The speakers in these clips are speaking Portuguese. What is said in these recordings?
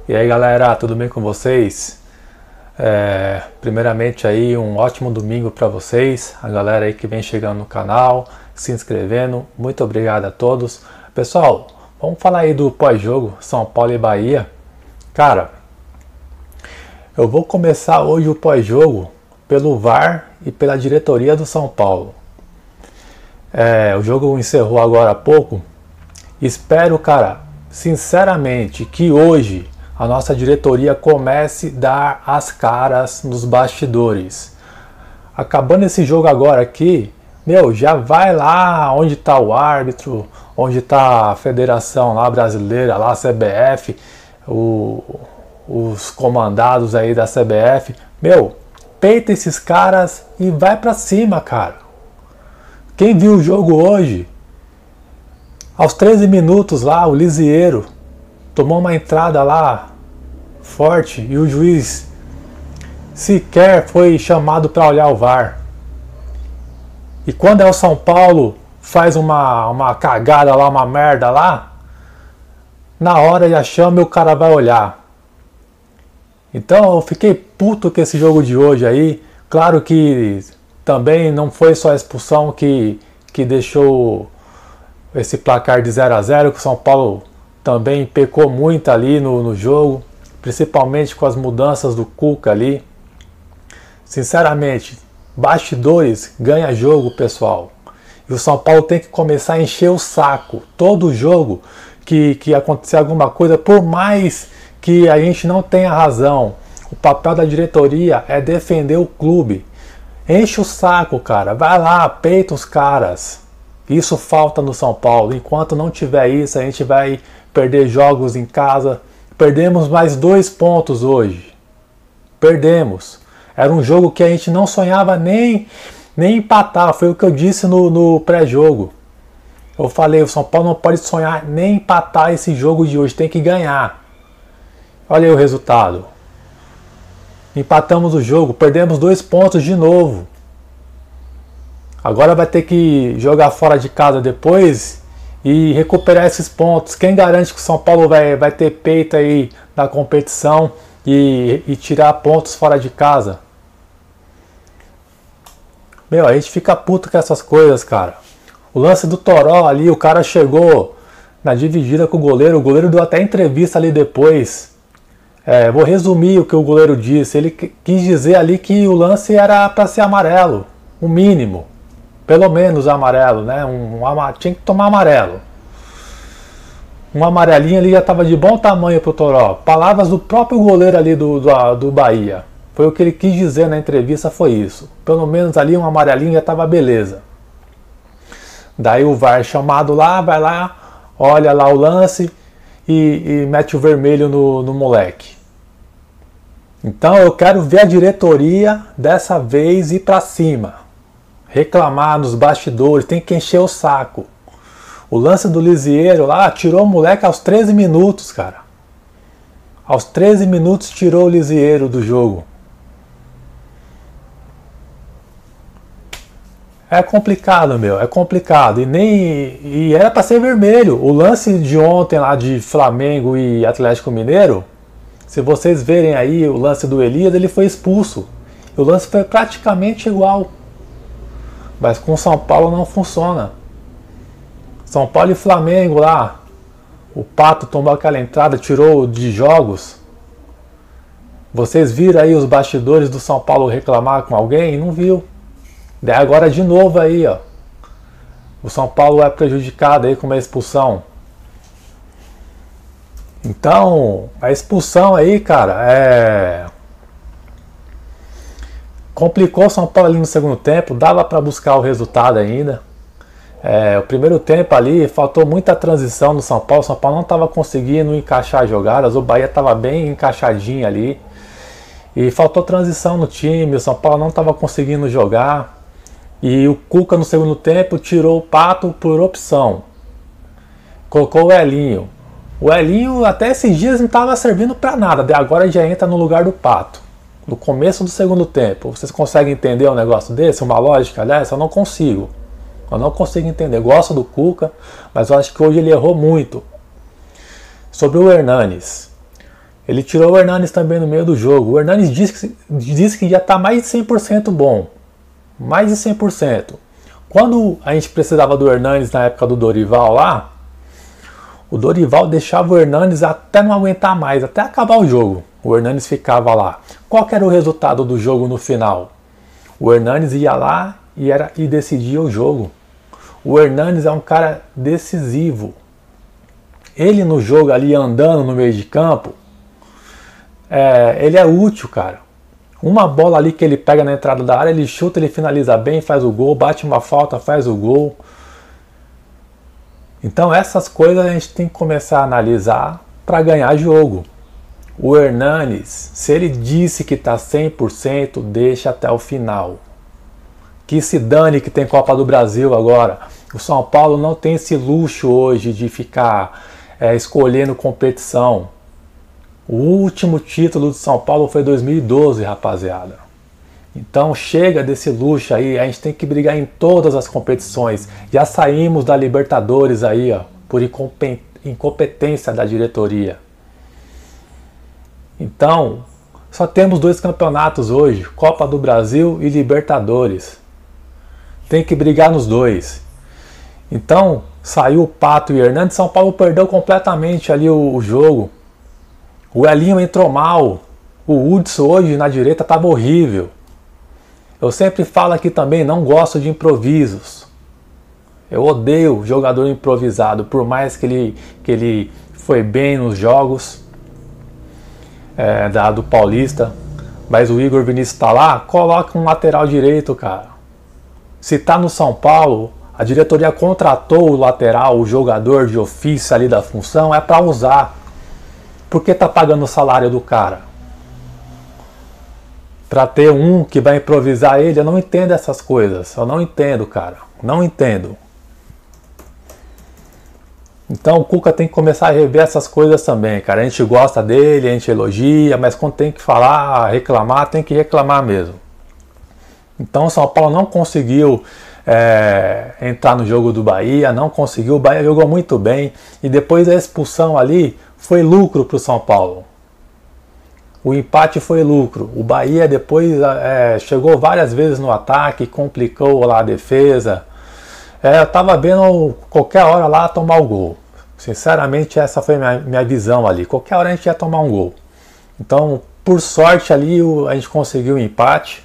E aí galera, tudo bem com vocês? Primeiramente aí um ótimo domingo para vocês, a galera aí que vem chegando no canal, se inscrevendo, muito obrigado a todos. Pessoal, vamos falar aí do pós-jogo São Paulo e Bahia. Cara, eu vou começar hoje o pós-jogo pelo VAR e pela diretoria do São Paulo. O jogo encerrou agora há pouco. Espero, cara, sinceramente, que hoje a nossa diretoria comece a dar as caras nos bastidores. Acabando esse jogo agora aqui, já vai lá onde está o árbitro, onde está a federação lá brasileira, lá a CBF, os comandados aí da CBF. Peita esses caras e vai pra cima, cara. Quem viu o jogo hoje, aos 13 minutos lá, o Lisieiro tomou uma entrada lá forte e o juiz sequer foi chamado para olhar o VAR. E quando é o São Paulo faz uma cagada lá, uma merda lá, na hora já chama e o cara vai olhar. Então eu fiquei puto com esse jogo de hoje aí. Claro que também não foi só a expulsão que deixou esse placar de 0-0, que o São Paulo também pecou muito ali no jogo, principalmente com as mudanças do Cuca ali. Sinceramente, bastidores ganha jogo, pessoal. E o São Paulo tem que começar a encher o saco. Todo jogo que acontecer alguma coisa, por mais que a gente não tenha razão, o papel da diretoria é defender o clube. Enche o saco, cara. Vai lá, peita os caras. Isso falta no São Paulo. Enquanto não tiver isso, a gente vai perder jogos em casa. Perdemos mais 2 pontos hoje. Perdemos. Era um jogo que a gente não sonhava nem empatar. Foi o que eu disse no pré-jogo. Eu falei, o São Paulo não pode sonhar nem empatar esse jogo de hoje. Tem que ganhar. Olha aí o resultado. Empatamos o jogo, perdemos 2 pontos de novo. Agora vai ter que jogar fora de casa depois e recuperar esses pontos. Quem garante que o São Paulo vai ter peito aí na competição e tirar pontos fora de casa? A gente fica puto com essas coisas, cara. O lance do Toró ali, o cara chegou na dividida com o goleiro deu até entrevista ali depois. Vou resumir o que o goleiro disse. Ele quis dizer ali que o lance era para ser amarelo, o mínimo. Pelo menos amarelo, né? Tinha que tomar amarelo. Um amarelinho ali já estava de bom tamanho pro Toró. Palavras do próprio goleiro ali do Bahia. Foi o que ele quis dizer na entrevista, foi isso. Pelo menos ali um amarelinho já estava beleza. Daí o VAR chamado lá, vai lá, olha lá o lance e mete o vermelho no moleque. Então eu quero ver a diretoria dessa vez ir pra cima. Reclamar nos bastidores, tem que encher o saco. O lance do Lisieiro lá, tirou o moleque aos 13 minutos, cara. Aos 13 minutos tirou o Lisieiro do jogo. É complicado, é complicado. E era para ser vermelho. O lance de ontem lá de Flamengo e Atlético Mineiro, se vocês verem aí o lance do Elias, ele foi expulso. O lance foi praticamente igual. Mas com São Paulo não funciona. São Paulo e Flamengo lá, o Pato tomou aquela entrada, tirou de jogos. Vocês viram aí os bastidores do São Paulo reclamar com alguém? Não viu. Daí agora de novo aí, ó. O São Paulo é prejudicado aí com uma expulsão. Então, a expulsão aí, cara, complicou o São Paulo ali no segundo tempo, dava para buscar o resultado ainda. O primeiro tempo ali, faltou muita transição no São Paulo. O São Paulo não estava conseguindo encaixar jogadas, o Bahia estava bem encaixadinho ali. E faltou transição no time, o São Paulo não estava conseguindo jogar. E o Cuca no segundo tempo tirou o Pato por opção. Colocou o Elinho. O Elinho até esses dias não estava servindo para nada, agora já entra no lugar do Pato. No começo do segundo tempo. Vocês conseguem entender um negócio desse? Uma lógica dessa? Eu não consigo. Eu não consigo entender. Gosto do Cuca, mas eu acho que hoje ele errou muito. Sobre o Hernanes. Ele tirou o Hernanes também no meio do jogo. O Hernanes disse que já está mais de 100% bom. Mais de 100%. Quando a gente precisava do Hernanes na época do Dorival lá, o Dorival deixava o Hernanes até não aguentar mais, até acabar o jogo. O Hernanes ficava lá. Qual que era o resultado do jogo no final? O Hernanes ia lá e decidia o jogo. O Hernanes é um cara decisivo. Ele no jogo ali andando no meio de campo, ele é útil, cara. Uma bola ali que ele pega na entrada da área, ele chuta, ele finaliza bem, faz o gol, bate uma falta, faz o gol. Então essas coisas a gente tem que começar a analisar para ganhar jogo. O Hernanes, se ele disse que está 100%, deixa até o final. Que se dane que tem Copa do Brasil agora. O São Paulo não tem esse luxo hoje de ficar escolhendo competição. O último título do São Paulo foi 2012, rapaziada. Então chega desse luxo aí, a gente tem que brigar em todas as competições. Já saímos da Libertadores aí, ó, por incompetência da diretoria. Então, só temos 2 campeonatos hoje, Copa do Brasil e Libertadores. Tem que brigar nos 2. Então, saiu o Pato e Hernandes, São Paulo perdeu completamente ali o jogo. O Elinho entrou mal. O Hudson hoje na direita estava horrível. Eu sempre falo aqui também, não gosto de improvisos. Eu odeio jogador improvisado, por mais que ele foi bem nos jogos do Paulista. Mas o Igor Vinícius está lá, coloca um lateral direito, cara. Se está no São Paulo, a diretoria contratou o lateral, o jogador de ofício ali da função, é para usar. Por que tá pagando o salário do cara? Para ter um que vai improvisar ele? Eu não entendo essas coisas. Eu não entendo, cara. Não entendo. Então o Cuca tem que começar a rever essas coisas também, cara. A gente gosta dele, a gente elogia, mas quando tem que falar, reclamar, tem que reclamar mesmo. Então o São Paulo não conseguiu entrar no jogo do Bahia, não conseguiu. O Bahia jogou muito bem e depois da expulsão ali, foi lucro para o São Paulo. O empate foi lucro. O Bahia depois chegou várias vezes no ataque, complicou lá a defesa. Eu estava vendo qualquer hora lá tomar o gol. Sinceramente, essa foi minha visão ali. Qualquer hora a gente ia tomar um gol. Então, por sorte ali, a gente conseguiu o empate.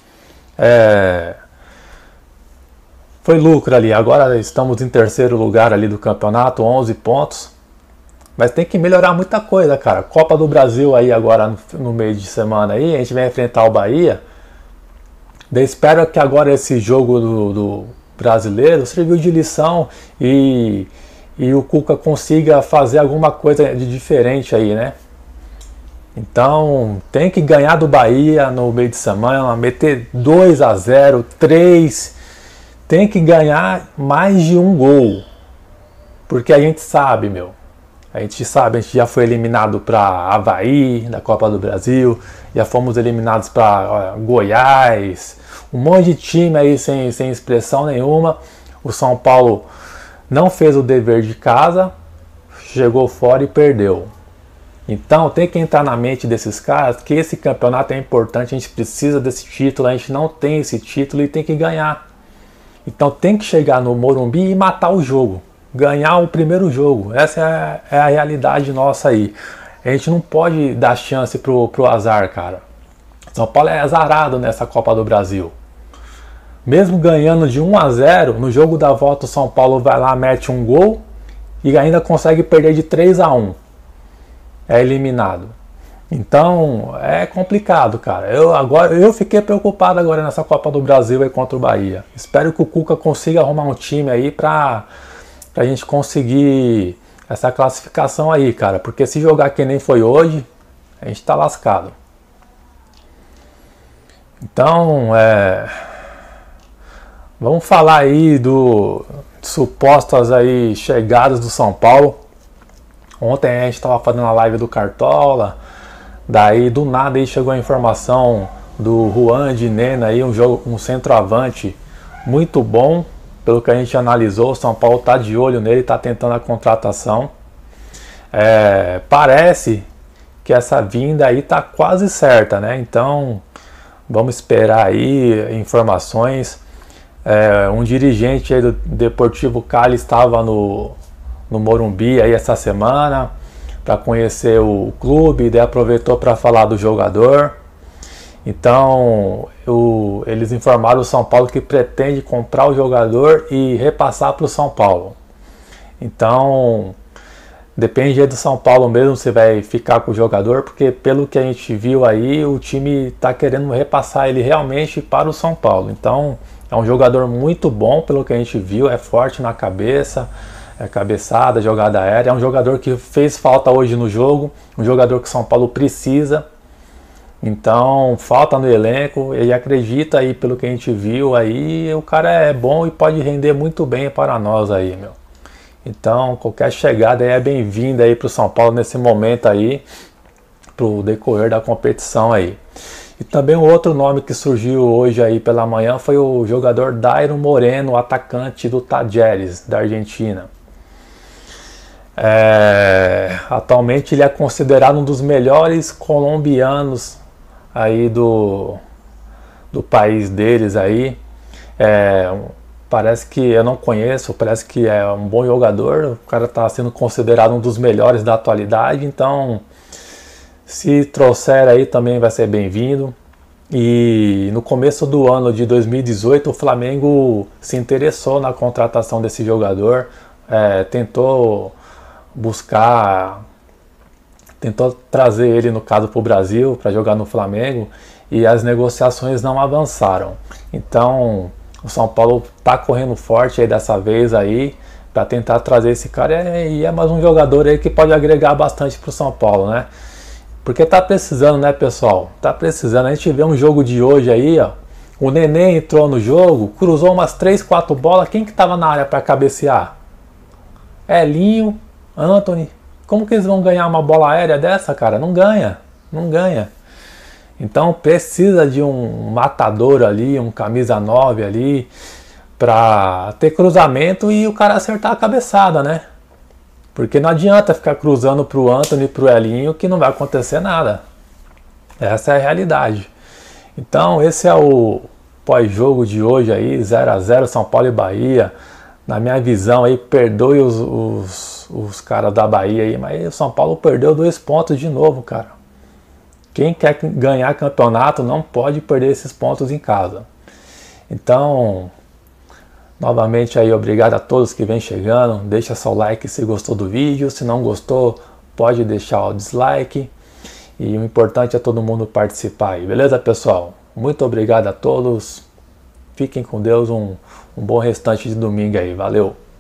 Foi lucro ali. Agora estamos em 3º lugar ali do campeonato, 11 pontos. Mas tem que melhorar muita coisa, cara. Copa do Brasil aí agora no meio de semana aí, a gente vai enfrentar o Bahia. Daí espero que agora esse jogo do brasileiro sirva de lição e o Cuca consiga fazer alguma coisa de diferente aí, né? Então tem que ganhar do Bahia no meio de semana, meter 2-0, 3. Tem que ganhar mais de um gol. Porque a gente sabe, a gente já foi eliminado para Avaí, da Copa do Brasil, já fomos eliminados para Goiás, um monte de time aí sem expressão nenhuma. O São Paulo não fez o dever de casa, chegou fora e perdeu. Então tem que entrar na mente desses caras que esse campeonato é importante, a gente precisa desse título, a gente não tem esse título e tem que ganhar. Então tem que chegar no Morumbi e matar o jogo. Ganhar o primeiro jogo. Essa é a realidade nossa aí. A gente não pode dar chance pro azar, cara. São Paulo é azarado nessa Copa do Brasil. Mesmo ganhando de 1-0, no jogo da volta o São Paulo vai lá, mete um gol e ainda consegue perder de 3-1. É eliminado. Então é complicado, cara. Eu fiquei preocupado agora nessa Copa do Brasil aí contra o Bahia. Espero que o Cuca consiga arrumar um time aí pra gente conseguir essa classificação aí, cara. Porque se jogar que nem foi hoje, a gente tá lascado. Então, vamos falar aí de supostas aí chegadas do São Paulo. Ontem a gente tava fazendo a live do Cartola. Daí, do nada, aí chegou a informação do Juan de Nena aí, um centroavante muito bom. Pelo que a gente analisou, o São Paulo está de olho nele, está tentando a contratação. Parece que essa vinda aí tá quase certa, né? Então vamos esperar aí informações. Um dirigente aí do Deportivo Cali estava no Morumbi aí essa semana para conhecer o clube, e daí aproveitou para falar do jogador. Então eles informaram o São Paulo que pretende comprar o jogador e repassar para o São Paulo. Então depende do São Paulo mesmo se vai ficar com o jogador, porque pelo que a gente viu aí, o time está querendo repassar ele realmente para o São Paulo. Então é um jogador muito bom pelo que a gente viu, é forte na cabeça, cabeçada, jogada aérea, é um jogador que fez falta hoje no jogo, um jogador que o São Paulo precisa. Então falta no elenco, ele acredita aí pelo que a gente viu aí, o cara é bom e pode render muito bem para nós aí, meu. Então qualquer chegada aí é bem-vinda aí para o São Paulo nesse momento aí, para o decorrer da competição aí. E também um outro nome que surgiu hoje aí pela manhã foi o jogador Dairo Moreno, atacante do Talleres, da Argentina. Atualmente ele é considerado um dos melhores colombianos aí do país deles aí. Parece que eu não conheço, parece que é um bom jogador, o cara está sendo considerado um dos melhores da atualidade, então se trouxer aí também vai ser bem-vindo. E no começo do ano de 2018 o Flamengo se interessou na contratação desse jogador, tentou trazer ele, no caso, para o Brasil, para jogar no Flamengo, e as negociações não avançaram. Então o São Paulo está correndo forte aí dessa vez aí para tentar trazer esse cara, e é mais um jogador aí que pode agregar bastante para o São Paulo, né? Porque tá precisando, né, pessoal? Tá precisando. A gente vê um jogo de hoje aí, ó. O Nenê entrou no jogo, cruzou umas 3, 4 bolas. Quem que tava na área para cabecear? Elinho, Antony. Como que eles vão ganhar uma bola aérea dessa, cara? Não ganha, não ganha. Então precisa de um matador ali, um camisa 9 ali, para ter cruzamento e o cara acertar a cabeçada, né? Porque não adianta ficar cruzando pro Antony e pro Elinho que não vai acontecer nada. Essa é a realidade. Então esse é o pós-jogo de hoje aí, 0x0 São Paulo e Bahia. Na minha visão aí, perdoe os caras da Bahia aí, mas o São Paulo perdeu 2 pontos de novo, cara. Quem quer ganhar campeonato não pode perder esses pontos em casa. Então, novamente aí, obrigado a todos que vêm chegando. Deixa seu like se gostou do vídeo. Se não gostou, pode deixar o dislike. E o importante é todo mundo participar aí, beleza, pessoal? Muito obrigado a todos. Fiquem com Deus, um bom restante de domingo aí. Valeu!